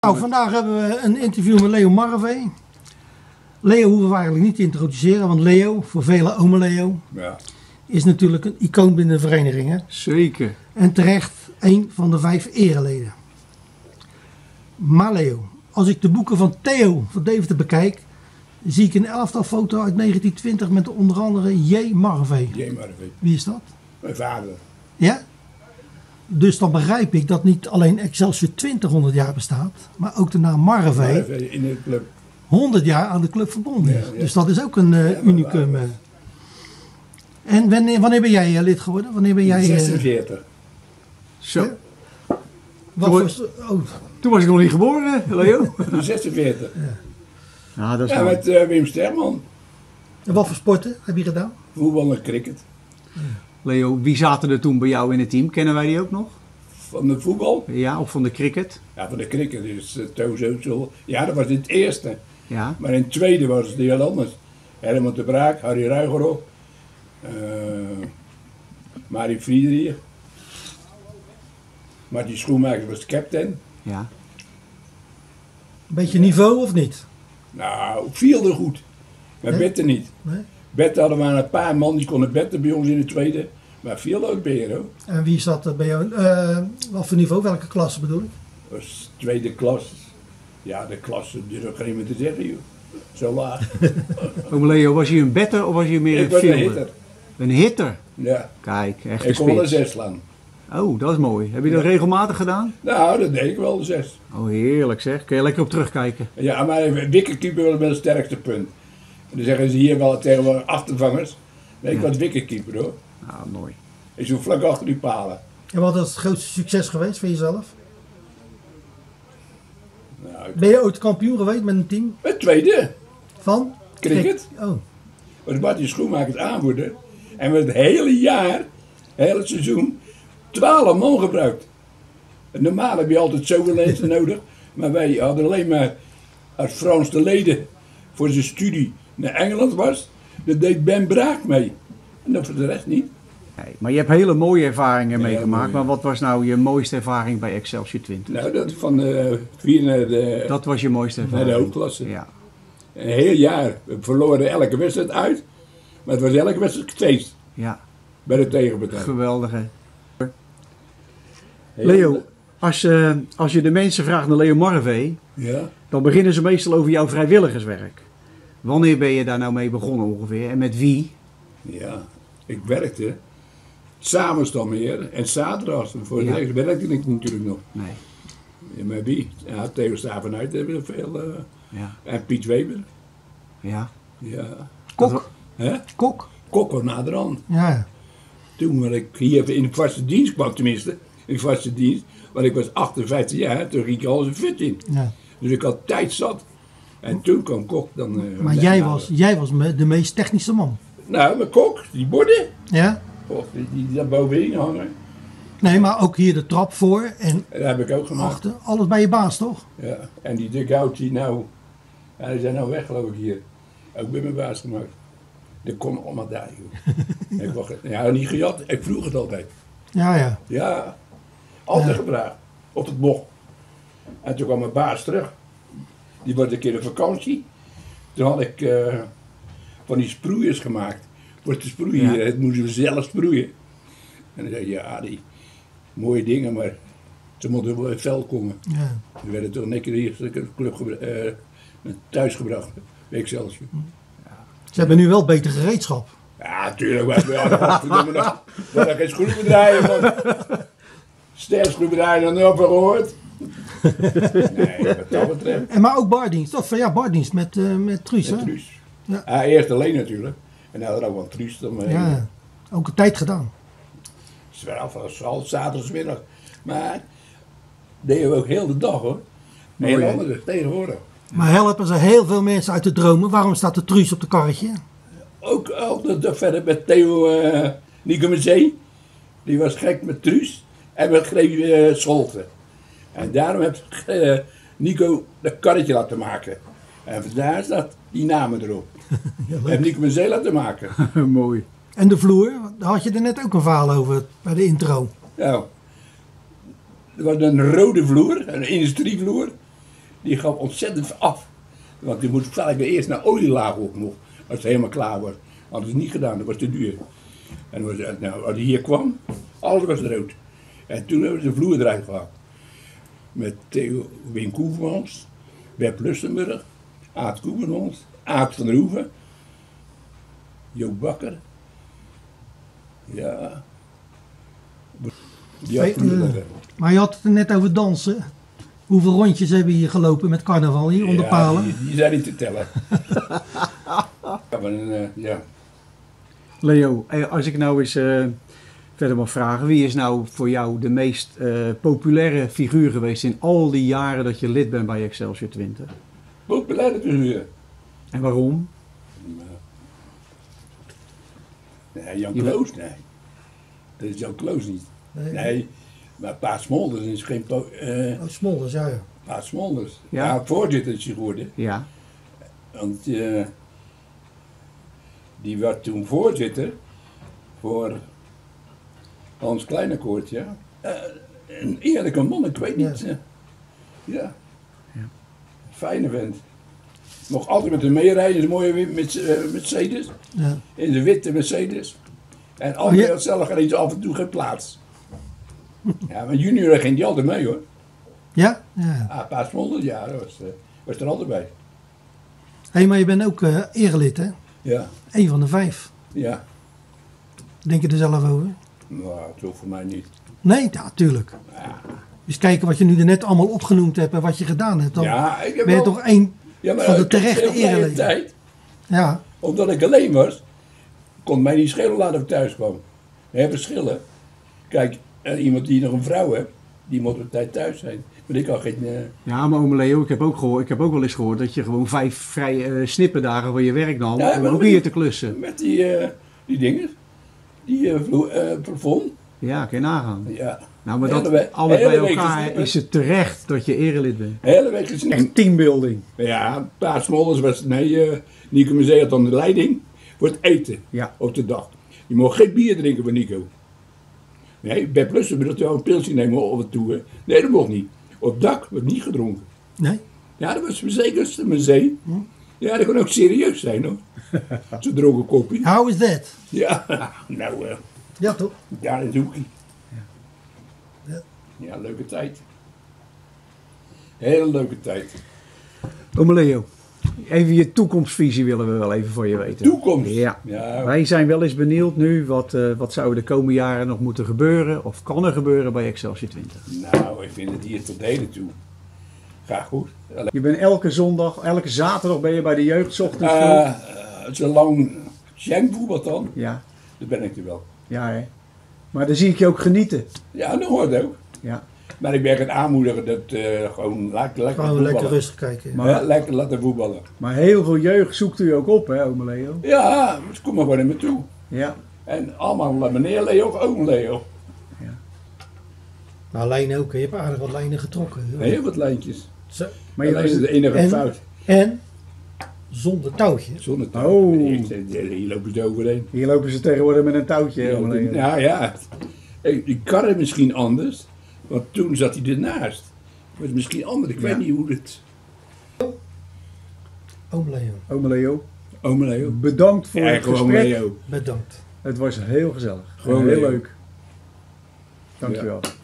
Nou, vandaag hebben we een interview met Leo Marrevee. Leo hoeven we eigenlijk niet te introduceren, want Leo, voor velen ome Leo, is natuurlijk een icoon binnen de vereniging. Hè? Zeker. En terecht een van de 5 ereleden. Maar Leo, als ik de boeken van Theo van Deventer bekijk, zie ik een elftal foto uit 1920 met onder andere J. Marrevee. J. Marrevee. Wie is dat? Mijn vader. Ja? Dus dan begrijp ik dat niet alleen Excelsior 200 jaar bestaat, maar ook de naam Marrevee In de club. 100 jaar aan de club verbonden is. Ja, ja. Dus dat is ook een unicum. En wanneer ben jij lid geworden? Wanneer ben jij... 46. Zo. Ja? Toen was ik nog niet geboren, Leo. 46. Ja, dat is Ja, mooi. met Wim Sterman. En wat voor sporten heb je gedaan? Voetbal en cricket. Leo, wie zaten er toen bij jou in het team? Kennen wij die ook nog? Van de voetbal. Ja, of van de cricket? Ja, van de cricket is Tozo. Ja, dat was in het eerste. Ja. Maar in het tweede was het heel anders. Herman de Braak, Harry Ruigerhoff, Marie Friedrich. Martin Schoenmaker was captain. Ja. Een beetje niveau of niet? Nou, viel er goed. Maar Nee? Bette niet. Nee? Bette hadden we maar een paar man die konden betten bij ons in de tweede. Maar viel ook beter hoor. En wie zat er bij jou? Wat voor niveau? Welke klasse bedoel ik? Dat was tweede klas. Ja, de klasse durf ik geen meer te zeggen joh. Zo laag. Oom Leo, was je een better of was je meer Ik een was een fielder? hitter. Een hitter? Ja. Kijk, echt Ik kon wel een spits. 6 slaan. Oh, dat is mooi. Heb je dat regelmatig gedaan? Nou, dat deed ik wel, een 6. Oh, heerlijk zeg. Kun je lekker op terugkijken. Ja, maar wikkerkeeper was met het sterkste punt. En dan zeggen ze hier wel tegen achtervangers. Nee, ik was wikkerkeeper hoor. Ah, mooi. Ik zo vlak achter die palen. En wat is het grootste succes geweest voor jezelf? Nou, Ben je ooit kampioen geweest met een team? het tweede. Van? Cricket. Oh. Was Martin Schoenmakers aanvoerder. En we het hele jaar, het hele seizoen, 12 man gebruikt. En normaal heb je altijd zoveel mensen nodig. Maar wij hadden alleen maar, als Frans de Leden voor zijn studie naar Engeland was, dat deed Ben Braak mee. En dat voor de rest niet. Nee, maar je hebt hele mooie ervaringen Ja, meegemaakt. mooi. Maar wat was nou je mooiste ervaring bij Excelsior 20? Nou, dat van de 4 naar de, Dat was je mooiste naar ervaring? de hoofdklasse. Ja. Een heel jaar. We verloren elke wedstrijd uit. Maar het was elke wedstrijd feest. Ja, Bij de tegenpartij. geweldig hè. Heel- Leo, als je de mensen vraagt naar Leo Marrevee, Ja. dan beginnen ze meestal over jouw vrijwilligerswerk. Wanneer ben je daar nou mee begonnen ongeveer en met wie? Ja. Ik werkte. S'avonds dan meer. En zaterdags. Voor de Ja. rest werkte ik natuurlijk nog. Nee. Ja, maar wie? Ja, Theo Stavenuit hebben we veel. Ja. En Piet Weber. Ja. Ja. Kok? Hè? Kok? Kok was naderhand. Ja. Toen was ik hier in de vaste dienst kwam, tenminste. In de vaste dienst. Want ik was 58 jaar. Toen ging ik al eens een fut in. Ja. Dus ik had tijd zat. En toen kwam Kok dan... Maar jij was de meest technische man. Nou, mijn Kok, die borden. Ja? Och, die daar bovenin hangen. Nee, maar ook hier de trap voor en En dat heb ik ook gemaakt. achter. Alles bij je baas, toch? Ja. En die dugout die nou... Ja, die zijn nou weg geloof ik hier. Ook bij mijn baas gemaakt. Dat kon allemaal daar, joh. Ik wacht, ja, niet gejat. Ik vroeg het altijd. Ja, ja. Ja. Altijd Ja. gevraagd. Op het bocht. En toen kwam mijn baas terug. Die was een keer op vakantie. Toen had ik van die sproeiers gemaakt. Voor te sproeien. Ja. Het moesten we zelf sproeien. En dan zei hij, ja, die mooie dingen, maar ze moeten wel in het veld komen. Ja. Die werden toen een keer hier de club thuis gebracht. Bij Excelsior. Ze hebben nu wel beter gereedschap. Ja, natuurlijk. We hebben geen schroevendraaier, man. Sterschroevendraaier nog nooit van gehoord. Nee, wat dat betreft. En maar ook bardienst. Of ja, bardienst met Truus, hè? Met Truus. Ja. Ja, eerst alleen natuurlijk. En dan had er ook wel Truus dan mee. Ja. Ook een tijd gedaan. Vooral zaterdagmiddag. Maar deden we ook heel de dag hoor. Mooi, Heel hè? anders tegenwoordig. Maar helpen ze heel veel mensen uit de dromen. Waarom staat de Truus op de karretje? Ook verder met Theo Nicomezee. Die was gek met Truus. En met Greef Scholten. En daarom heeft Nico dat karretje laten maken. En vandaar staat die namen erop. En Nicomezee laten maken. Mooi. En de vloer, daar had je er net ook een verhaal over bij de intro. Nou, er was een rode vloer, een industrievloer. die gaf ontzettend af. Want die moest gelijk weer eerst naar olielaag op nog, als het helemaal klaar was. Hadden ze niet gedaan, dat was te duur. En nou, als hij hier kwam, alles was rood. En toen hebben ze de vloer eruit gehaald. Met Theo Wim Koevermans, Bert Lussenburg, Aad Koevermans, Aad van der Hoeven, Joop Bakker. Ja. Maar je had het er net over dansen. Hoeveel rondjes hebben hier gelopen met carnaval hier onder palen? Die zijn niet te tellen. Ja. Leo, als ik nou eens verder mag vragen. Wie is nou voor jou de meest populaire figuur geweest in al die jaren dat je lid bent bij Excelsior Twente? Populaire figuur. En waarom? Nee, Jan Kloos, nee. Dat is Jan Kloos niet. Nee, maar Paat Smolders is geen... Smolders, ja. Paat Smolders. Ja. Ja, voorzitter is hij geworden. Ja. Want die werd toen voorzitter voor Hans Kleinekoort, ja. Een eerlijke man, ik weet niet. Ja. Fijne vent. Nog altijd met hem meerijden, een mooie Mercedes. Ja. In de witte Mercedes. En altijd zelf eens af en toe geen plaats. Ja, maar junior ging die altijd mee hoor. Ja? Ja. Ah, Paat Smolders, ja, dat was er altijd bij. Hé, maar je bent ook erelid, hè? Ja. Eén van de 5. Ja. Denk je er zelf over? Nou, toch voor mij niet. Nee, ja, tuurlijk. Ja. Dus kijken wat je nu er net allemaal opgenoemd hebt en wat je gedaan hebt. Dan Ja, ik heb ben je wel- toch één Ja, van de ik heb terechte heel vrije ereleden. tijd, Ja, omdat ik alleen was, kon mij niet schelen laten ik thuis kwam. We hebben verschillen. Kijk, iemand die nog een vrouw heeft, die moet op tijd thuis zijn. Maar ik had geen... Ja, maar ome Leo, ik heb ook wel eens gehoord dat je gewoon 5 vrije snippendagen voor je werk nam. Ja, om maar ook met hier die- te klussen. Met die dingen. Die plafond. Ja, kan je nagaan. Ja. Nou, maar Hele dat week- alles bij hele week elkaar gesnippen. is het terecht dat je erelid bent. De hele week gesnipt. Echt teambuilding. Ja, Paat Smolders was... Nee, Nico Musee had dan de leiding voor het eten Ja. op de dag. Je mocht geen bier drinken van Nico. Nee, bij Plussen dat je een pilsje nemen op het toe. Hè. Nee, dat mocht niet. Op het dak werd niet gedronken. nee. Ja, dat was zeker een zee. Ja, dat kon ook serieus zijn hoor. Zo'n droge kopje. How is that? Ja, nou, Ja, toch? daar in het hoekje. Ja. Ja, leuke tijd. Hele leuke tijd. Ome Leo, even je toekomstvisie willen we wel even voor je weten. Toekomst. Ja. Ja, Wij zijn wel eens benieuwd nu, wat zou er de komende jaren nog moeten gebeuren? Of kan er gebeuren bij Excelsior Twente? nou, ik vind het hier tot heden toe. Ga goed. Je bent elke zondag, elke zaterdag ben je bij de jeugd 's ochtends vroeg. Zolang Schenk voetbal dan, Ja, dan ben ik er wel. ja hè. Maar dan zie ik je ook genieten. Ja, dat hoort ook. Ja. Maar ik ben het aanmoedigen dat gewoon lekker Gewoon voetballen. lekker rustig kijken. Maar- Ja, lekker laten voetballen. Maar heel veel jeugd zoekt u ook op, hè, ome Leo? Ja, dus kom maar gewoon naar me toe. Ja. En allemaal meneer Leo of oom Leo. Nou, lijnen ook. Je hebt aardig wat lijnen getrokken. Heel wat lijntjes. Zo. Maar je Dat is de enige En- fout. En zonder touwtje. Zonder touw. Oh. Hier lopen ze overheen. Hier lopen ze tegenwoordig met een touwtje, hè, ome Leo. Ja, ja. Die karren misschien anders. Want toen zat hij ernaast. Het was misschien anders. Ik weet niet hoe het... Oom Leo, Ome Leo, Oom Leo. bedankt voor Ja, het gewoon gesprek. Leo. bedankt. Het was heel gezellig. Gewoon heel Leo. leuk. Dankjewel.